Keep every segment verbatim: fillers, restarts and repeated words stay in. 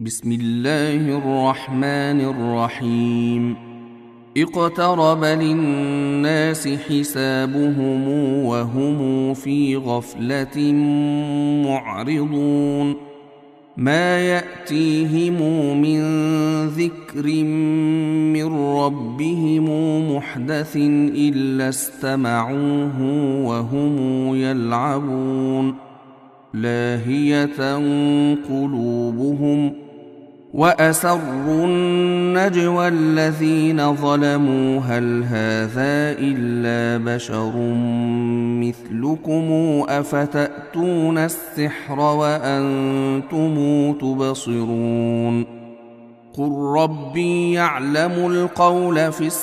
بسم الله الرحمن الرحيم. اقترب للناس حسابهم وهم في غفلة معرضون. ما يأتيهم من ذكر من ربهم محدث إلا استمعوه وهم يلعبون. لاهية قلوبهم وأسروا النجوى الذين ظلموا هل هذا إلا بشر مثلكم أفتأتون السحر وأنتم تبصرون. قل ربي يعلم القول في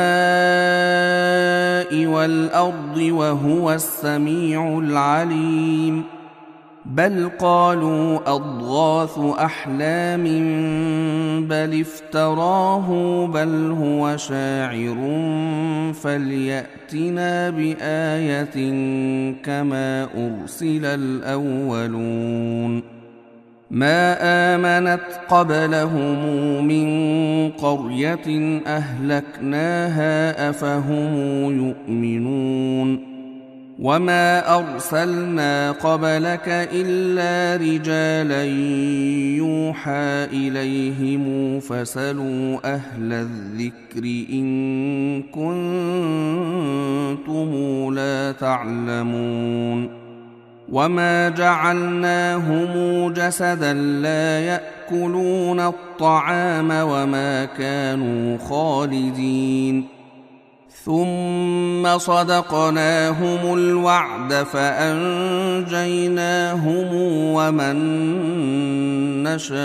السماء والأرض وهو السميع العليم. بل قالوا أضغاث أحلام بل افتراه بل هو شاعر فليأتنا بآية كما أرسل الأولون. ما آمنت قبلهم من قرية أهلكناها أفهم يؤمنون. وما أرسلنا قبلك إلا رجالا يوحى إليهم فاسألوا أهل الذكر إن كنتم لا تعلمون. وما جعلناهم جسدا لا يأكلون الطعام وما كانوا خالدين. ثم صدقناهم الوعد فأنجيناهم ومن نشاء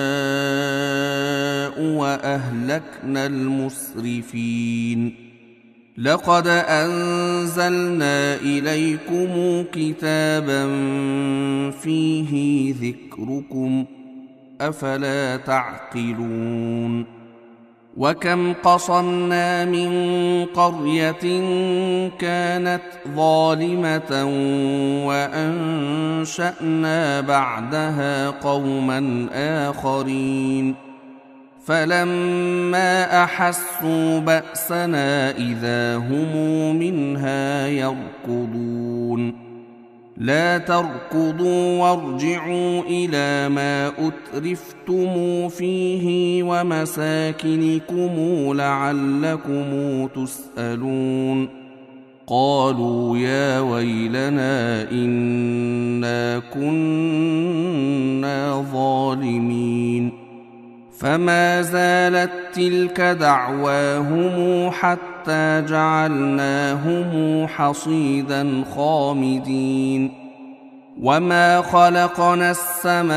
وأهلكنا المسرفين. لقد أنزلنا إليكم كتابا فيه ذكركم أفلا تعقلون. وكم قصمنا من قرية كانت ظالمة وأنشأنا بعدها قوما آخرين. فلما أحسوا بأسنا إذا هم منها يركضون. لا تركضوا وارجعوا إلى ما أترفتم فيه ومساكنكم لعلكم تسألون. قالوا يا ويلنا إنا كنا ظالمين. فما زالت تلك دعواهم حتى جعلناهم حصيدا خامدين. وما خلقنا السماء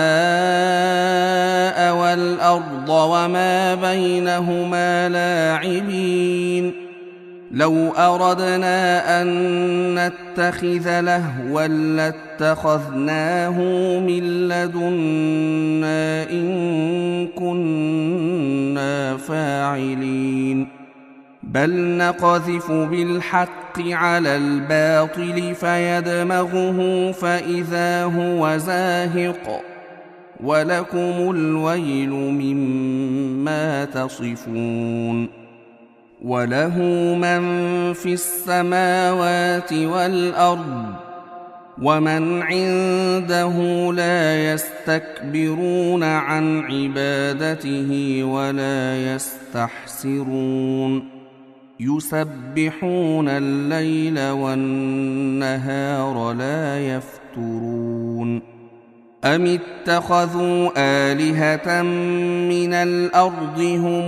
والأرض وما بينهما لاعبين. لو أردنا أن نتخذ لهوا لاتخذناه من لدنا إن كنا فاعلين. بل نقذف بالحق على الباطل فيدمغه فإذا هو زاهق ولكم الويل مما تصفون. وله من في السماوات والأرض ومن عنده لا يستكبرون عن عبادته ولا يستحسرون. يسبحون الليل والنهار لا يفترون. أم اتخذوا آلهة من الأرض هم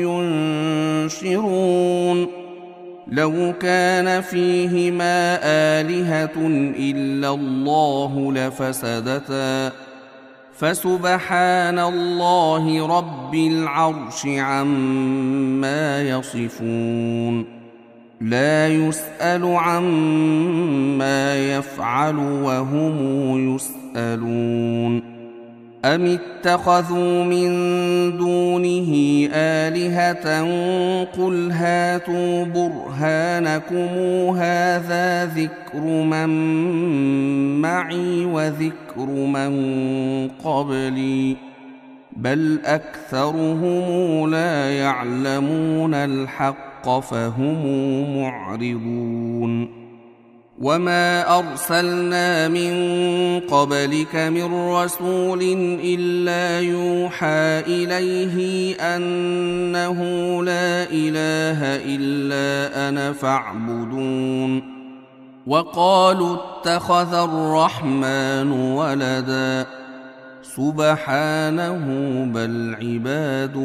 ينشرون. لو كان فيهما آلهة إلا الله لفسدتا فسبحان الله رب العرش عما يصفون. لا يسأل عما يفعل وهم يسألون. أم اتخذوا من دونه آلهة قل هاتوا برهانكم هذا ذكر من معي وذكر من قبلي بل أكثرهم لا يعلمون الحق فهم معرضون وما أرسلنا من قبلك من رسول إلا يوحى إليه أنه لا إله إلا أنا فاعبدون وقالوا اتخذ الرحمن ولدا سبحانه بل عباد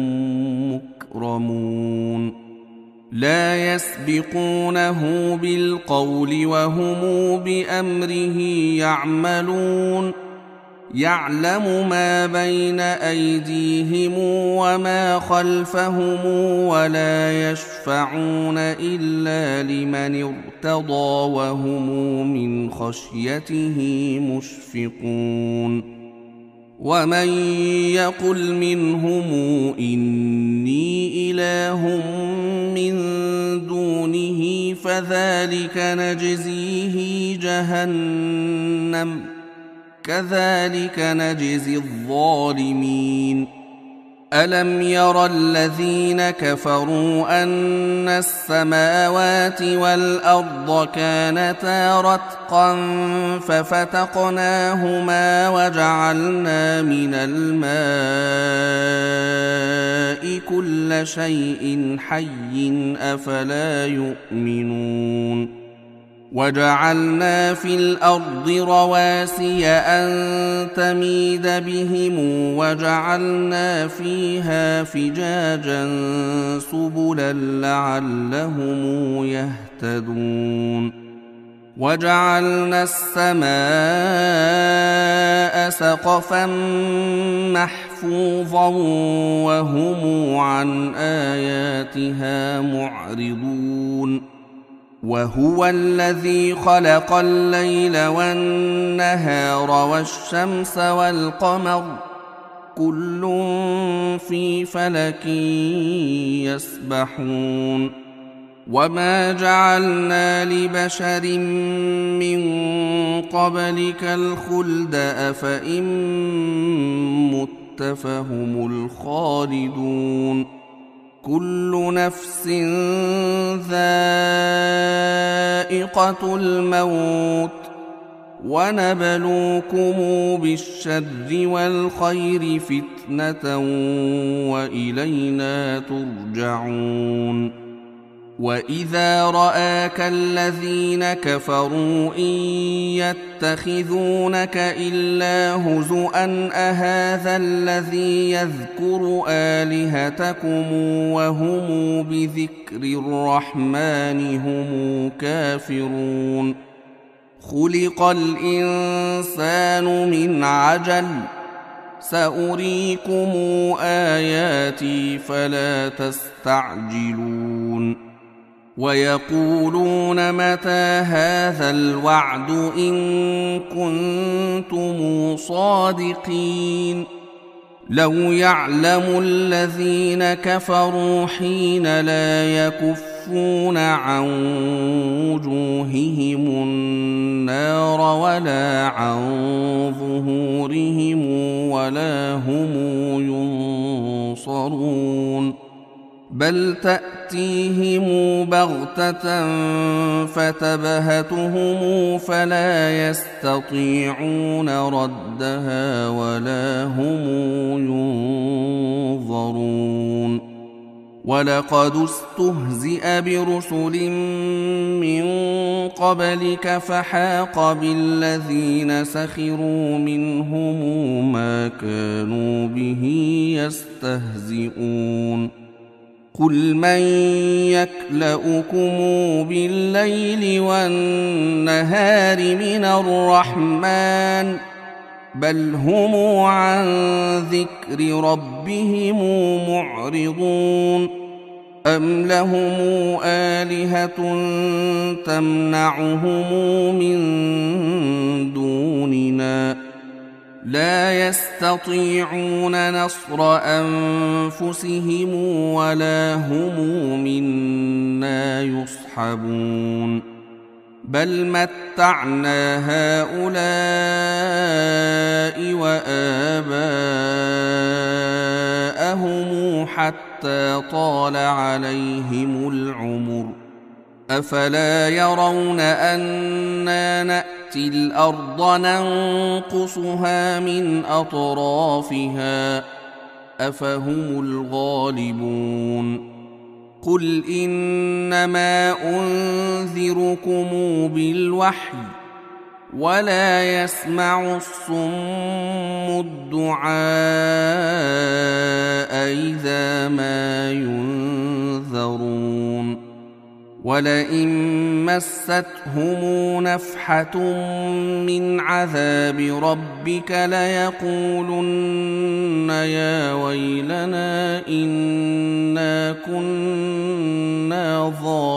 مكرمون لا يسبقونه بالقول وهم بأمره يعملون يعلم ما بين أيديهم وما خلفهم ولا يشفعون إلا لمن ارتضى وهم من خشيته مشفقون ومن يقل منهم إني إله من دونه فذلك نجزيه جهنم كذلك نجزي الظالمين ألم ير الذين كفروا أن السماوات والأرض كانتا رتقا ففتقناهما وجعلنا من الماء كل شيء حي أفلا يؤمنون وجعلنا في الأرض رواسي أن تميد بهم وجعلنا فيها فجاجا سبلا لعلهم يهتدون وجعلنا السماء سقفا محفوظا وهم عن آياتها معرضون وهو الذي خلق الليل والنهار والشمس والقمر كل في فلك يسبحون وما جعلنا لبشر من قبلك الخلد أفإن مت فهم الخالدون كل نفس ذائقة الموت ونبلوكم بالشر والخير فتنة وإلينا ترجعون وإذا رآك الذين كفروا إن يتخذونك إلا هزؤا أهذا الذي يذكر آلهتكم وهم بذكر الرحمن هم كافرون خلق الإنسان من عجل سأريكم آياتي فلا تستعجلون ويقولون متى هذا الوعد إن كنتم صادقين لو يعلم الذين كفروا حين لا يكفون عن وجوههم النار ولا عن ظهورهم ولا هم ينصرون بل تأتيهم بغتة فتبهتهم فلا يستطيعون ردها ولا هم ينظرون ولقد استهزئ برسل من قبلك فحاق بالذين سخروا منهم ما كانوا به يستهزئون قل من يكلؤكم بالليل والنهار من الرحمن بل هم عن ذكر ربهم معرضون أم لهم آلهة تمنعهم من دوننا لا يستطيعون نصر أنفسهم ولا هم منا يصحبون بل متعنا هؤلاء وآباءهم حتى طال عليهم العمر أفلا يرون أنا نأتي الأرض ننقصها من أطرافها أفهم الغالبون قل إنما أنذركم بالوحي ولا يسمع الصم الدعاء إذا ما ينذرون ولئن مستهم نفحة من عذاب ربك ليقولن يا ويلنا إنا كنا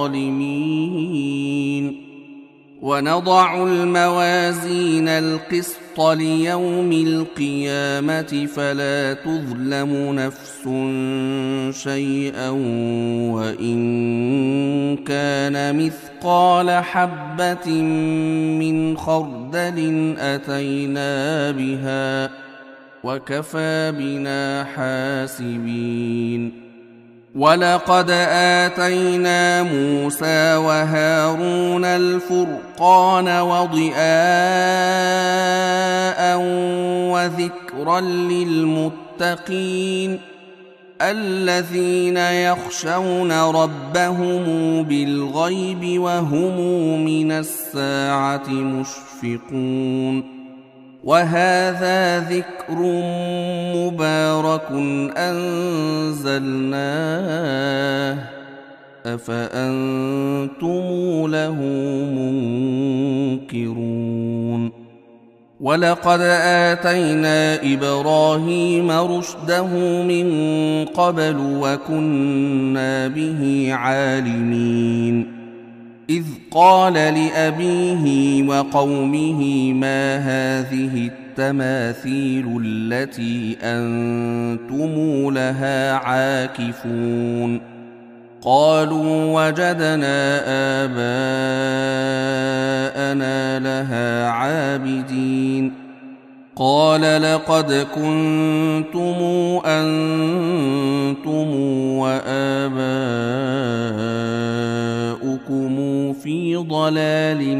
ظالمين ونضع الموازين القسط ليوم القيامة فلا تظلم نفس شيئا وإن كان مثقال حبة من خردل أتينا بها وكفى بنا حاسبين ولقد آتينا موسى وهارون الفرقان وضياء وذكرا للمتقين الذين يخشون ربهم بالغيب وهم من الساعة مشفقون وهذا ذكر مبارك أنزلناه أفأنتم له منكرون ولقد آتينا إبراهيم رشده من قبل وكنا به عالمين إذ قال لأبيه وقومه ما هذه التماثيل التي أنتم لها عاكفون قالوا وجدنا آباءنا لها عابدين قال لقد كنتم أنتم وآباؤكم في ضلال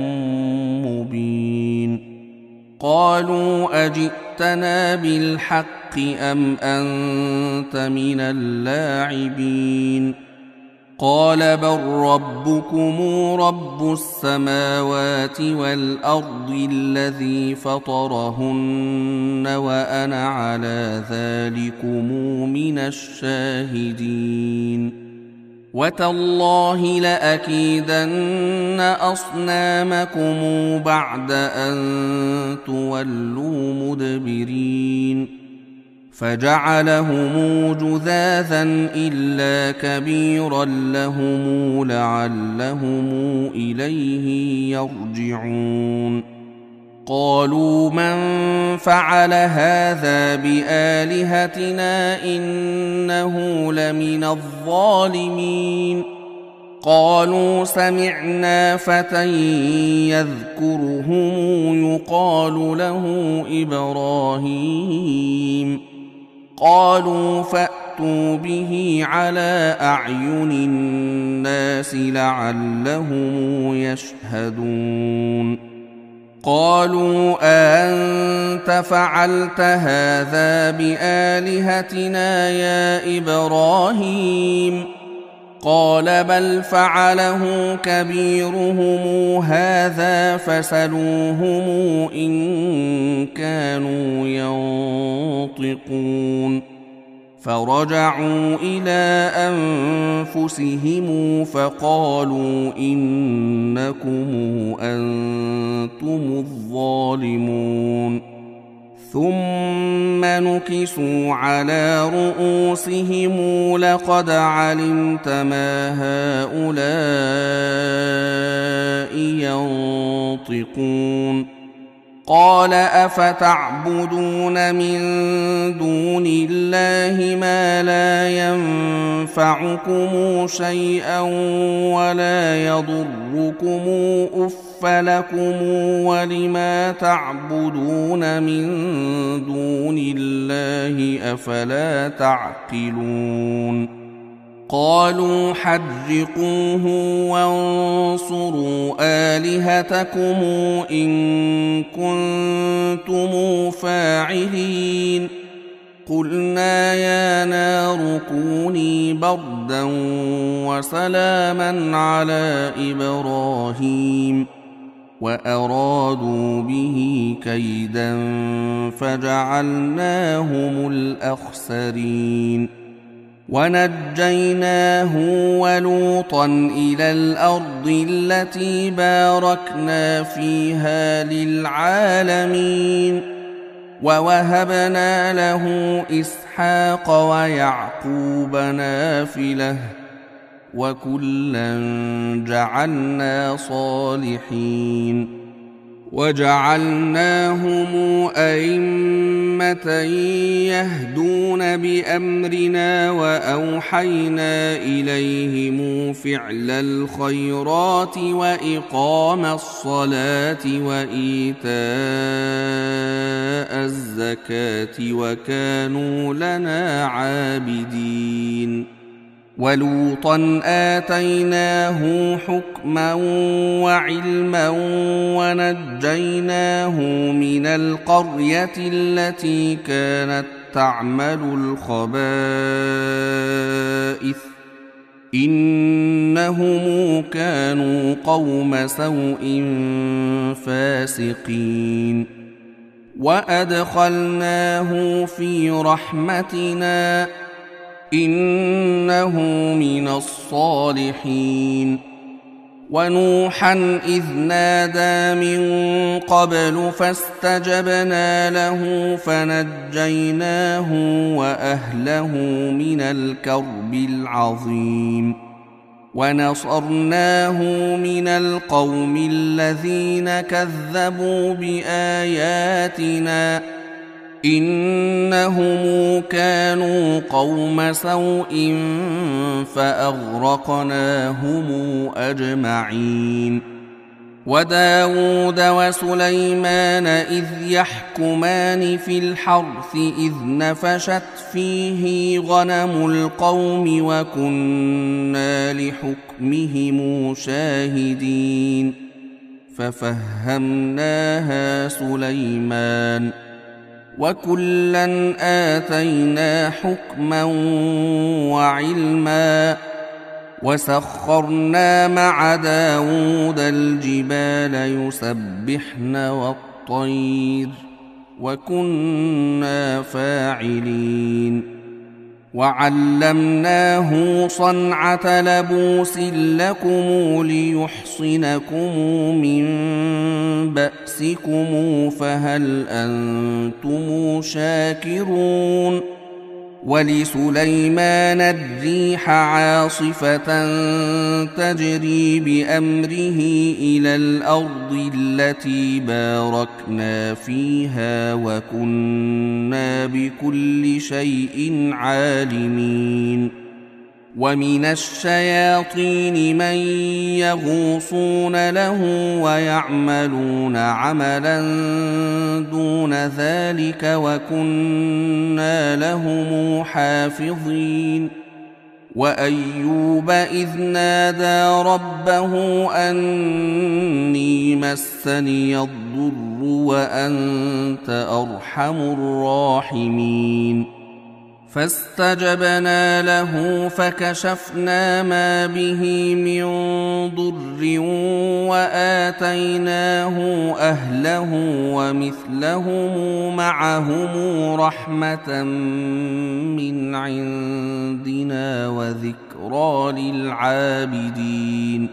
مبين قالوا أجئتنا بالحق أم أنت من اللاعبين قال بل ربكم رب السماوات والأرض الذي فطرهن وأنا على ذلكم من الشاهدين وتالله لأكيدن أصنامكم بعد أن تولوا مدبرين فجعلهم جذاذا إلا كبيرا لهم لعلهم إليه يرجعون قالوا من فعل هذا بآلهتنا إنه لمن الظالمين قالوا سمعنا فتى يذكرهم يقال له إبراهيم قالوا فأتوا به على أعين الناس لعلهم يشهدون قالوا أأنت فعلت هذا بآلهتنا يا إبراهيم قال بل فعله كبيرهم هذا فسلوهم إن كانوا ينطقون فرجعوا إلى أنفسهم فقالوا إنكم أنتم الظالمون ثم نكسوا على رؤوسهم لقد علمت ما هؤلاء ينطقون قال أفتعبدون من دون الله ما لا ينفعكم شيئا ولا يضركم أف لكم ولما تعبدون من دون الله أفلا تعقلون قالوا حرقوه وانصروا آلهتكم إن كنتم فاعلين قلنا يا نار كوني بردا وسلاما على إبراهيم وأرادوا به كيدا فجعلناهم الأخسرين ونجيناه ولوطا إلى الأرض التي باركنا فيها للعالمين ووهبنا له إسحاق ويعقوب نافلة وكلا جعلنا صالحين وجعلناهم أئمة يهدون بأمرنا وأوحينا إليهم فعل الخيرات وإقام الصلاة وإيتاء الزكاة وكانوا لنا عابدين ولوطا آتيناه حكما وعلما ونجيناه من القرية التي كانت تعمل الخبائث إنهم كانوا قوم سوء فاسقين وأدخلناه في رحمتنا إنه من الصالحين ونوحا إذ نادى من قبل فاستجبنا له فنجيناه وأهله من الكرب العظيم ونصرناه من القوم الذين كذبوا بآياتنا إنهم كانوا قوم سوء فأغرقناهم أجمعين وداود وسليمان إذ يحكمان في الحرث إذ نفشت فيه غنم القوم وكنا لحكمهم شاهدين ففهمناها سليمان وكلا آتينا حكما وعلما وسخرنا مع داود الجبال يسبحن والطير وكنا فاعلين وعلمناه صنعة لبوس لكم ليحصنكم من بأسكم فهل أنتم شاكرون ولسليمان الريح عاصفة تجري بأمره إلى الأرض التي باركنا فيها وكنا بكل شيء عالمين ومن الشياطين من يغوصون له ويعملون عملا دون ذلك وكنا لهم حافظين وأيوب إذ نادى ربه أني مسني الضر وأنت أرحم الراحمين فاستجبنا له فكشفنا ما به من ضر وآتيناه أهله ومثلهم معهم رحمة من عندنا وذكرى للعابدين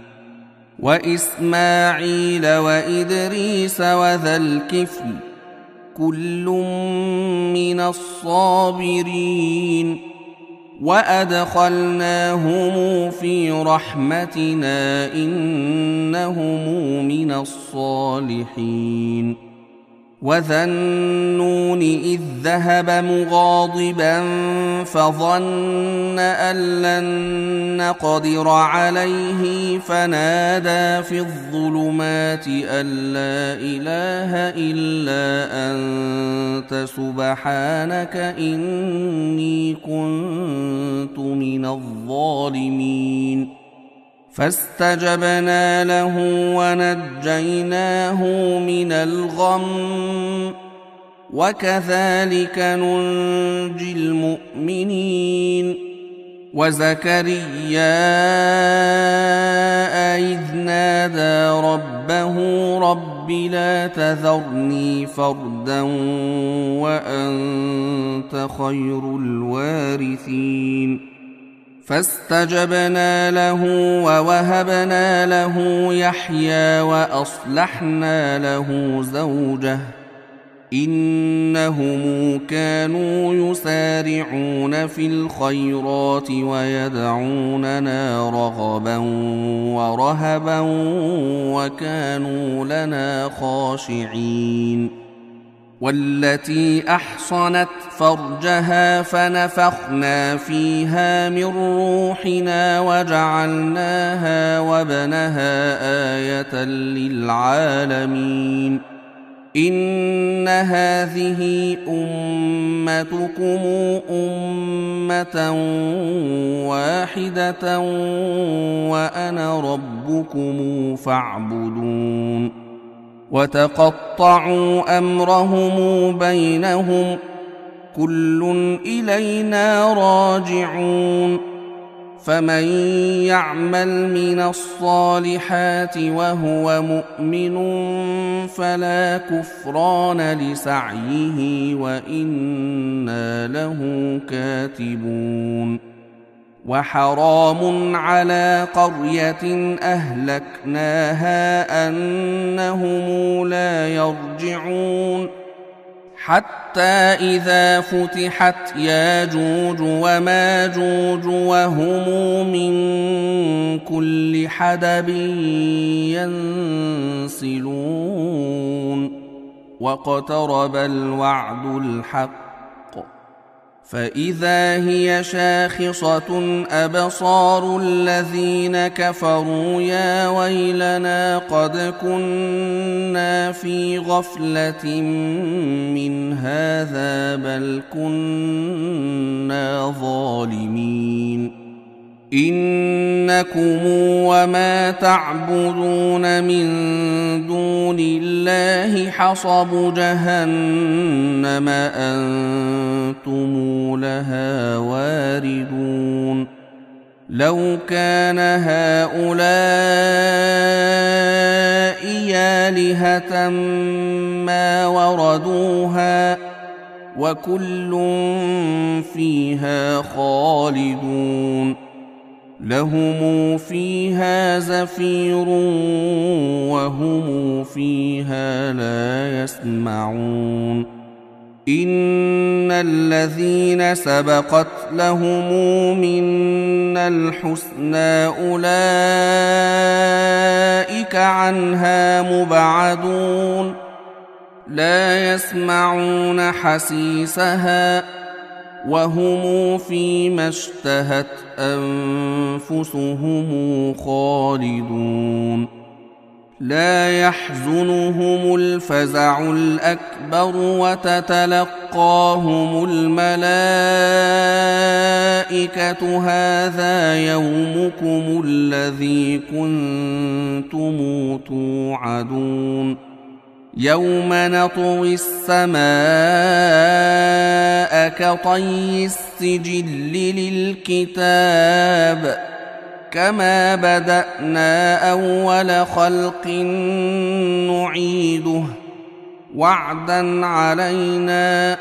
وإسماعيل وإدريس وذا الكفل كل من الصابرين وأدخلناهم في رحمتنا إنهم من الصالحين وذا النون إذ ذهب مغاضبا فظن أن لن نقدر عليه فنادى في الظلمات أن لا إله إلا أنت سبحانك إني كنت من الظالمين فاستجبنا له ونجيناه من الغم وكذلك ننجي المؤمنين وزكريا إذ نادى ربه رب لا تذرني فردا وأنت خير الوارثين فاستجبنا له ووهبنا له يحيى وأصلحنا له زوجه إنهم كانوا يسارعون في الخيرات ويدعوننا رغبا ورهبا وكانوا لنا خاشعين والتي أحصنت فرجها فنفخنا فيها من روحنا وجعلناها وابنها آية للعالمين إن هذه أمتكم أمة واحدة وأنا ربكم فاعبدون وتقطعوا أمرهم بينهم كل إلينا راجعون فمن يعمل من الصالحات وهو مؤمن فلا كفران لسعيه وإنا له كاتبون وحرام على قرية أهلكناها أنهم لا يرجعون حتى إذا فتحت ياجوج وماجوج وهم من كل حدب ينسلون واقترب الوعد الحق فإذا هي شاخصة أبصار الذين كفروا يا ويلنا قد كنا في غفلة من هذا بل كنا ظالمين إنكم وما تعبدون من دون الله حصب جهنم أنتم لها واردون لو كان هؤلاء آلهة ما وردوها وكل فيها خالدون لهم فيها زفير وهم فيها لا يسمعون إن الذين سبقت لهم منا الحسنى أولئك عنها مبعدون لا يسمعون حسيسها وهم فيما اشتهت أنفسهم خالدون لا يحزنهم الفزع الأكبر وتتلقاهم الملائكة هذا يومكم الذي كنتم توعدون يوم نطوي السماء كطي السجل للكتاب كما بدأنا أول خلق نعيده وعدا علينا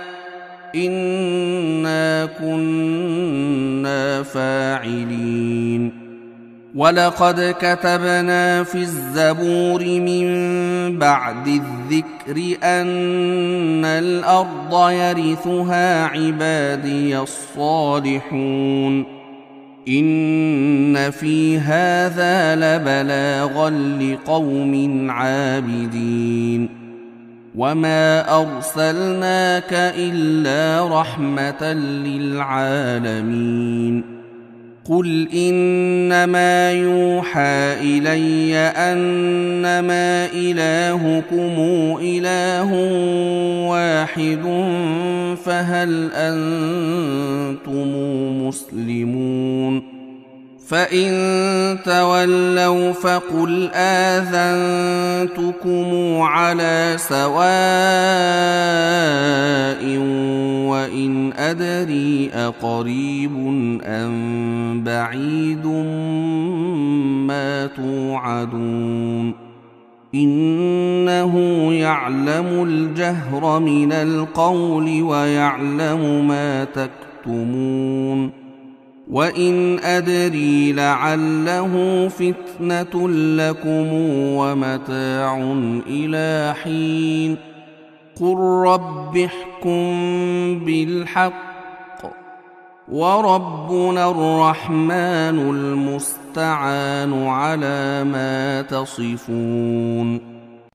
إنا كنا فاعلين ولقد كتبنا في الزبور من بعد الذكر أن الأرض يرثها عبادي الصالحون إن في هذا لبلاغا لقوم عابدين وما أرسلناك إلا رحمة للعالمين قل إنما يوحى إلي أنما إلهكم إله واحد فهل أنتم مسلمون فإن تولوا فقل آذنتكم على سواء وإن أدري أقريب أم بعيد ما توعدون إنه يعلم الجهر من القول ويعلم ما تكتمون وإن أدري لعله فتنة لكم ومتاع إلى حين قل رب احكم بالحق وربنا الرحمن المستعان على ما تصفون